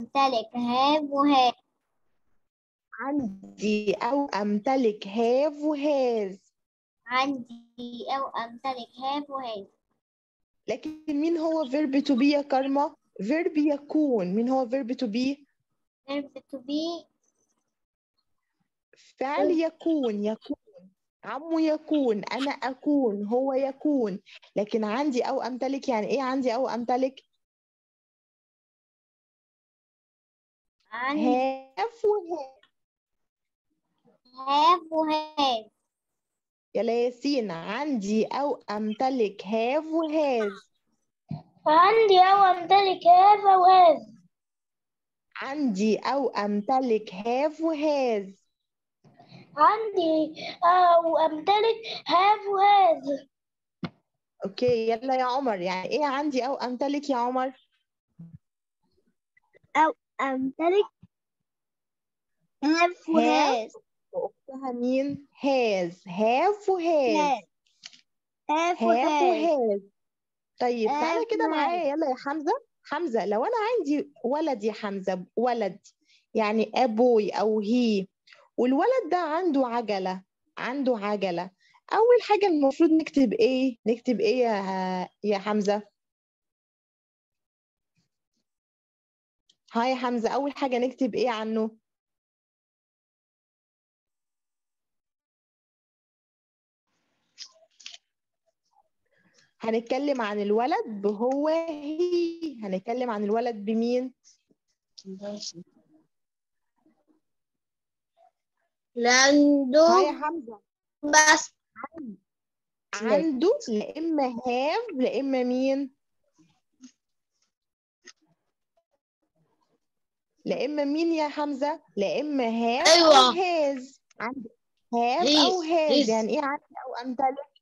امتلك have وهاز. عندي أو أمتلك have وهاز. عندي أو أمتلك have وهاز. لكن مين هو verb to be يا كارما؟ verb يكون. مين هو verb to be؟ verb to be. فعل يكون. يكون عمو يكون، أنا أكون، هو يكون. لكن عندي أو أمتلك يعني إيه عندي أو أمتلك؟ عندي have وهاز. have وهاز. يلا ياسين، عندي أو أمتلك have وهاز. عندي أو أمتلك have وهاز. عندي أو أمتلك have وهاز. عندي أو أمتلك have وهاز. أوكي يلا يا عمر، يعني إيه عندي أو أمتلك يا عمر؟ أو أمتلك have وهاز. وأختها مين؟ هاز. have وهاز. have have وهاز. وهاز. طيب تعالى have كده وهاز. معايا يلا يا حمزة. حمزة، لو أنا عندي ولد يا حمزة، ولد يعني أبوي أو هي، والولد ده عنده عجلة. عنده عجلة. أول حاجة المفروض نكتب إيه؟ نكتب إيه يا حمزة؟ ها يا حمزة، أول حاجة نكتب إيه عنه؟ هنتكلم عن الولد بهو هي. هنتكلم عن الولد بمين؟ عنده ها يا حمزة. بس. عنده لا إما هاف لا إما مين؟ لا إما مين يا حمزة؟ لا إما هاف أيوة. أو هاز. عنده هاف أو هاز يعني إيه عندي أو أمتلك؟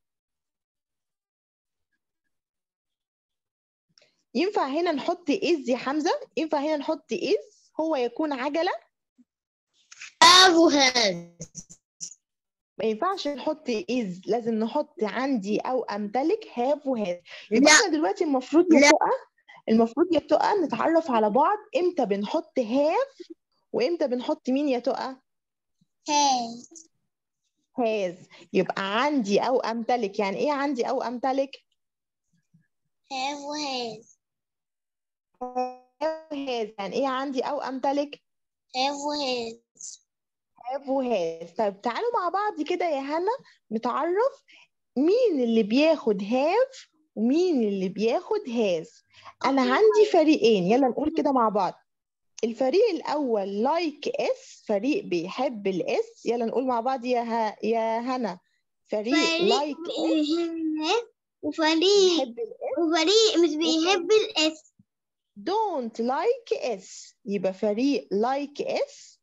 ينفع هنا نحط إز يا حمزة؟ ينفع هنا نحط إز هو يكون عجلة؟ have وهاز. ما ينفعش نحط إز، لازم نحط عندي أو أمتلك هاف وهاز. يبقى إحنا دلوقتي المفروض يا تقى نتعرف على بعض إمتى بنحط هاف وإمتى بنحط مين يا تقى؟ هاز. هاز. يبقى عندي أو أمتلك يعني إيه عندي أو أمتلك؟ have وهاز. هاز يعني إيه عندي أو أمتلك؟ have وهاز. هاف وهاز. طيب تعالوا مع بعض كده يا هنا نتعرف مين اللي بياخد هاف ومين اللي بياخد هاز. أنا عندي فريقين، يلا نقول كده مع بعض. الفريق الأول لايك اس، فريق بيحب الاس. يلا نقول مع بعض يا هنا. فريق لايك اس وفريق بيحب الاس. وفريق مش بيحب الاس. دونت لايك اس. يبقى فريق لايك اس.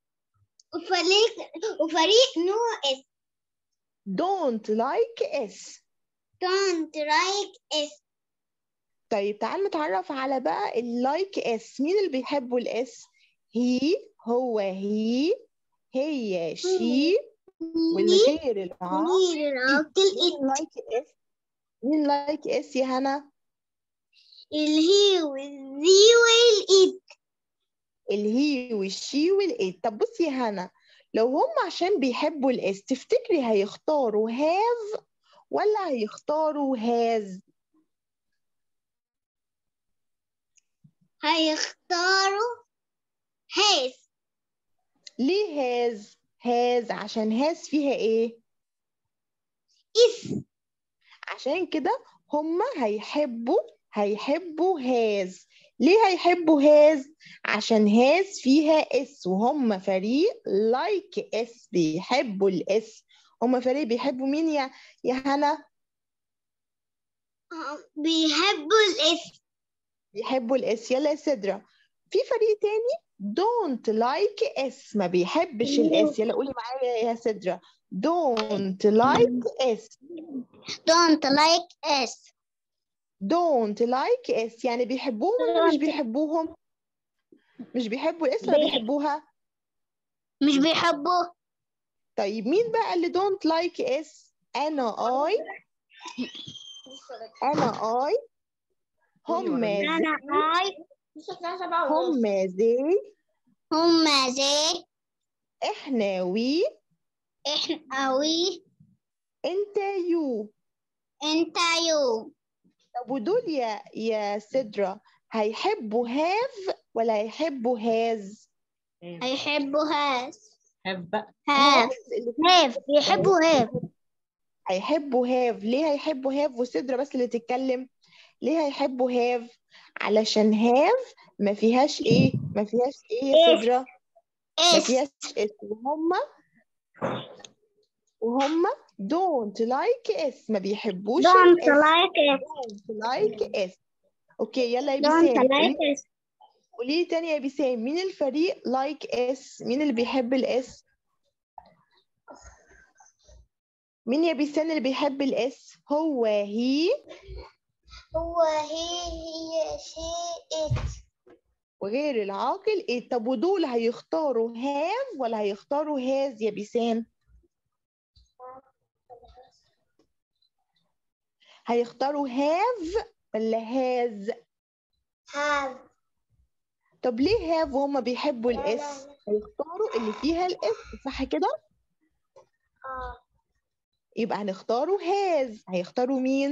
وفريق نو اس. دونت لايك اس. don't like اس. طيب تعال نتعرف على بقى اللايك اس. مين اللي بيحبوا الاس؟ هو هي شي والغير العاقل. غير العاقل مين لايك اس؟ مين لايك اس يا هنا؟ الهي والذي والإيد. الهي والشي والإيد. طب بصي يا هنا، لو هم عشان بيحبوا الاس تفتكري هيختاروا هاف ولا هيختاروا هاز؟ هيختاروا هاز. ليه هاز؟ هاز عشان هاز فيها ايه؟ اس. عشان كده هم هيحبوا هاز. ليه هيحبوا هاز؟ عشان هاز فيها اس، وهم فريق لايك اس بيحبوا الاس. هم فريق بيحبوا مين يا هنا؟ بيحبوا الاس. بيحبوا الاس. يلا يا سدرة. في فريق تاني دونت لايك اس، ما بيحبش الاس. يلا قولي معايا يا سدرة. دونت لايك اس. don't like اس. دونت لايك اس يعني بيحبوهم ولا مش بيحبوهم؟ مش بيحبوا الاس ولا بيحبوها؟ مش بيحبوه. طيب مين بقى اللي دونت لايك اس؟ انا اي هم انا اي هما زي، هما زي، احنا وي، احنا وي، انت يو. انت يو. طب ودول يا سدرة هيحبوا هاف ولا هيحبوا هاز؟ هيحبوا هاز. هاف بقى. هاف. اللي هاف بيحبوا هاف. هيحبوا هاف. ليه هيحبوا هاف وسدرة بس اللي تتكلم؟ ليه هيحبوا هاف؟ علشان هاف ما فيهاش ايه؟ ما فيهاش ايه يا اس. سدرة؟ ما اس. فيهاش اس. وهم don't like اس، ما بيحبوش don't الاس. like it. don't like اس. اوكي يلا يا don't بيسان like it. قولي لي تاني يا بيسان، مين الفريق like اس؟ مين اللي بيحب الاس؟ مين يا بيسان اللي بيحب الاس؟ هو هي هو هي شيء it. وغير العاقل ايه. طب ودول هيختاروا هاف ولا هيختاروا هاز يا بيسان؟ هيختاروا هاف ولا هاز؟ have. طب ليه هاف وهم بيحبوا الاس؟ هيختاروا اللي فيها الاس صح كده؟ يبقى هنختاروا هاز. هيختاروا مين؟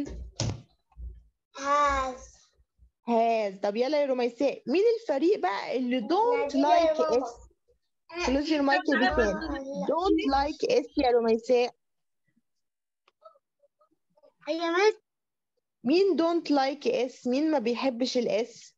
has. هاز. طب يلا يا رميساء، مين الفريق بقى اللي don't like اس؟ كلوز يور مايك يا بيسان. don't like اس يا رميساء. هي مس. مين don't like اس؟ مين ما بيحبش الاس؟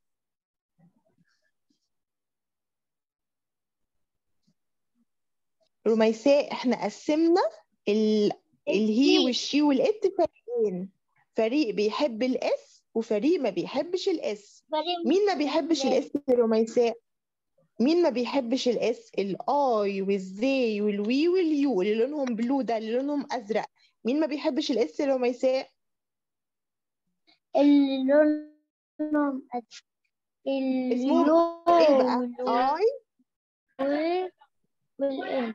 رميساء احنا قسمنا الهي والشي والات فريقين، فريق بيحب الاس وفريق ما بيحبش الاس. مين ما بيحبش الاس يا رميساء؟ مين ما بيحبش الاس؟ الاي والزي والوي واليو اللي لونهم بلو ده، اللي لونهم ازرق. مين ما بيحبش الاس يا رميساء؟ اللي لونهم اسمهم اللون ايه بقى؟ اي والإن.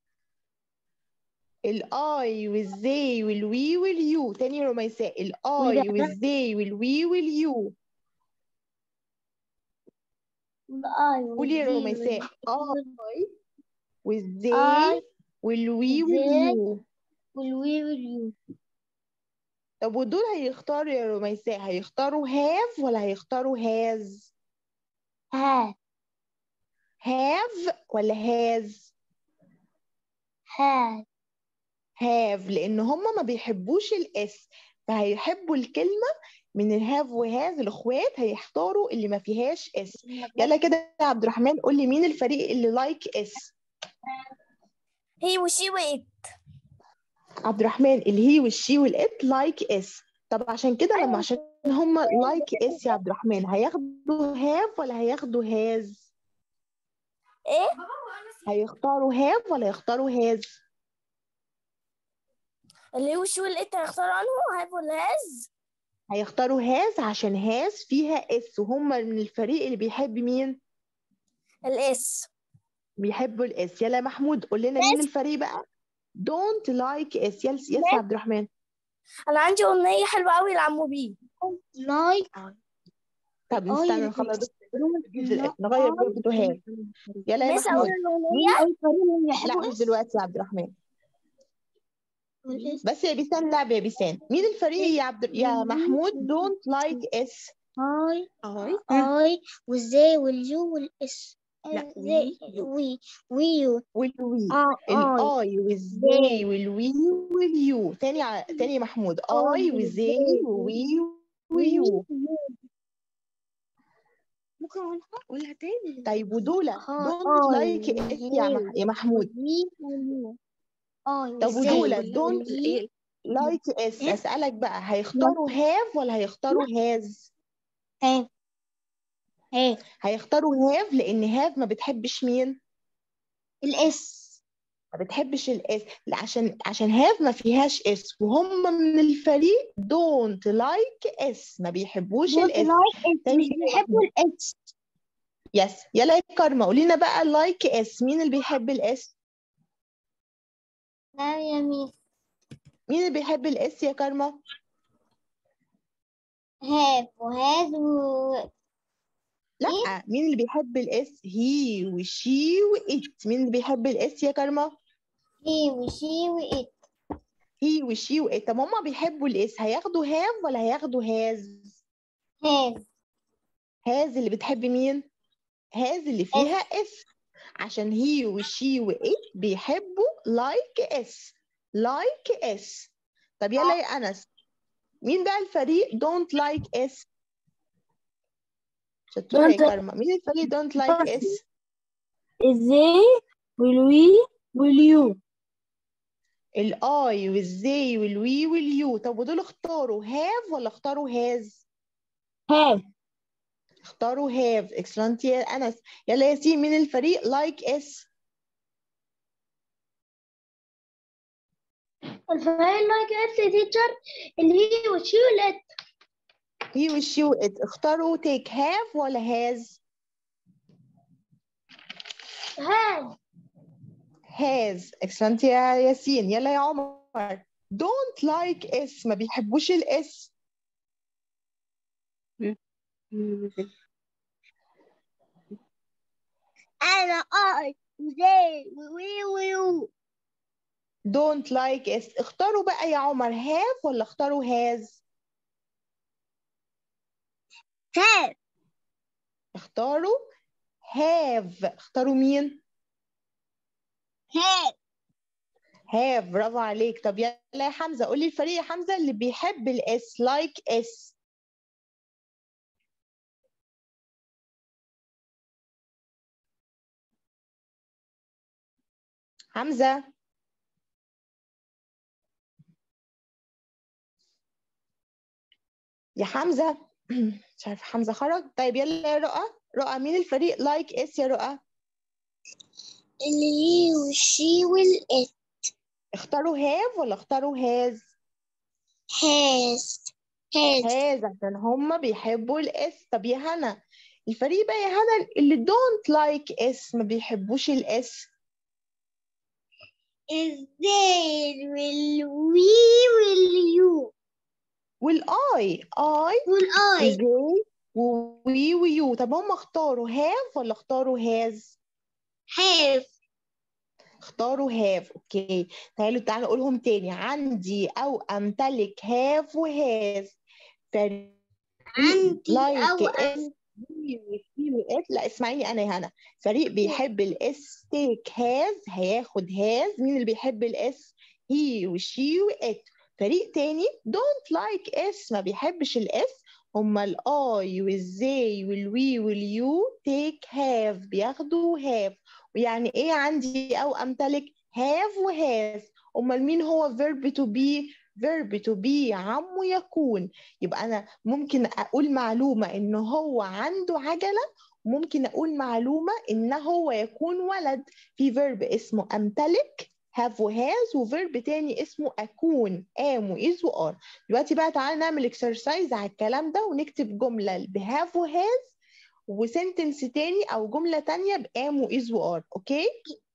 الاي والزي والوي واليو. تاني يا رميساء، الاي والزي والوي واليو. قولي يا رميساء. اي والزي والوي واليو. والوي واليو. طب ودول هيختاروا يا رميساء، هيختاروا هاف ولا هيختاروا هاز؟ هاف. هاف ولا هاز؟ هاف. هاف، لان هم ما بيحبوش الاس، فهيحبوا الكلمه من الهاف وهاز الاخوات، هيختاروا اللي ما فيهاش اس. يلا كده يا عبد الرحمن قول لي مين الفريق اللي لايك اس؟ هي وشي وإت. عبد الرحمن الهي والشي والات لايك اس. طب عشان كده لما عشان هم لايك اس يا عبد الرحمن هياخدوا هاف ولا هياخدوا هاز؟ ايه؟ هيختاروا هاف ولا هيختاروا هاز؟ اللي هو شو اللي انت هتختار عنه هاف ولا هاز؟ هيختاروا هاز عشان هاز فيها اس، وهم من الفريق اللي بيحب مين؟ الاس. بيحبوا الاس. يلا يا محمود قول لنا مين الفريق بقى don't like اس. يس يا عبد الرحمن. انا عندي اغنيه حلوه قوي لعمو بيه. لايك. طب نستنى نخلص نغير برضه هاز. يلا يا مس اول محمود. الاغنيه. لا مش دلوقتي يا عبد الرحمن، بس يا بيسان لعب يا بيسان. مين الفريق يا محمود don't like اس؟ اي والزي واليو والاس. لا ويو. والوي. اي الاي والزي والوي واليو. تاني يا محمود، اي والزي ووي ويو. ممكن اقولها تاني. طيب ودول don't like اس يا محمود. طب ودول don't like اس، اسالك بقى هيختاروا هاف ولا هيختاروا هاز؟ هاف. هيختاروا هاف لان هاف ما بتحبش مين؟ الاس. ما بتحبش الاس. عشان هاف ما فيهاش اس، وهم من الفريق دونت لايك اس، ما بيحبوش الاس. مش بيحبوا الاس. يس. يلا يا كارما قولي لنا بقى لايك اس، مين اللي بيحب الاس؟ نعم يا ميس. مين اللي بيحب الاس يا كارما؟ هاف وهاز لا، مين اللي بيحب الاس؟ هي وشي وإت. مين اللي بيحب الاس يا كرمة؟ هي وشي وإت. هي وشي وإت. طب هما بيحبوا الاس، هياخدوا هاف ولا هياخدوا هاز؟ هاز. هاز اللي بتحب مين؟ هاز اللي فيها اس، عشان هي وشي وإت بيحبوا لايك اس. لايك اس. طب يلا يا أنس، مين بقى الفريق don't like اس؟ شطورة يا كرمة. مين الفريق don't like اس؟ ازاي والوي واليو. الاي والزي والوي واليو. طب ودول اختاروا هاف ولا اختاروا هاز؟ هاف. اختاروا هاف. اكسلنت يا انس. يلا يا ياسين، مين الفريق لايك اس؟ الفريق لايك اس تيتشر اللي هي وشي والإت. هي والشي وات. اختاروا تيك هاف ولا هاز؟ هاز. هاز. اكسلنت يا ياسين. يلا يا عمر، don't like اس، ما بيحبوش الاس. أنا أي وزي وي ويو. don't like اس. اختاروا بقى يا عمر هاف ولا اختاروا هاز؟ هاز. اختاروا هاف. اختاروا مين؟ هاز. هاف. برافو عليك. طب يلا يا حمزة، قولي الفريق يا حمزة اللي بيحب الاس لايك اس. حمزة. يا حمزة. مش عارفة حمزة خرج. طيب يلا يا رؤى. رؤى، مين الفريق لايك اس يا رؤى؟ اللي هي وشي والإت. اختاروا هاف ولا اختاروا هاز؟ هاز. هاز. هاز عشان هم بيحبوا الاس. طب يا هنا، الفريق بقى يا هنا اللي دونت لايك اس، ما بيحبوش الاس. ازاي والوي واليو والاي. اي والاي. وزي ووي ويو. طب هم اختاروا هاف ولا اختاروا هاز؟ هاف. اختاروا هاف. اوكي، تعالوا نقولهم تاني. عندي او امتلك هاف وهاز. فريق عندي لايك او اس لا اسمعيني انا يا هنا. فريق بيحب الاس تيك هاز، هياخد هاز. مين اللي بيحب الاس؟ هي وشي وات. فريق تاني دونت لايك اس، ما بيحبش الاس. هما الاي والزي والوي واليو تيك هاف، بياخدوا هاف. ويعني ايه عندي او امتلك؟ هاف وهاز. امال مين هو verb to be؟ verb to be عمو يكون. يبقى أنا ممكن أقول معلومة إن هو عنده عجلة، وممكن أقول معلومة إن هو يكون ولد. في فيرب اسمه أمتلك have وهاز، وفيرب تاني اسمه أكون am وإز وآر. دلوقتي بقى تعالى نعمل اكسرسايز على الكلام ده، ونكتب جملة بهاف وهاز، وسنتنس تاني أو جملة تانية بام وإز وآر. أوكي؟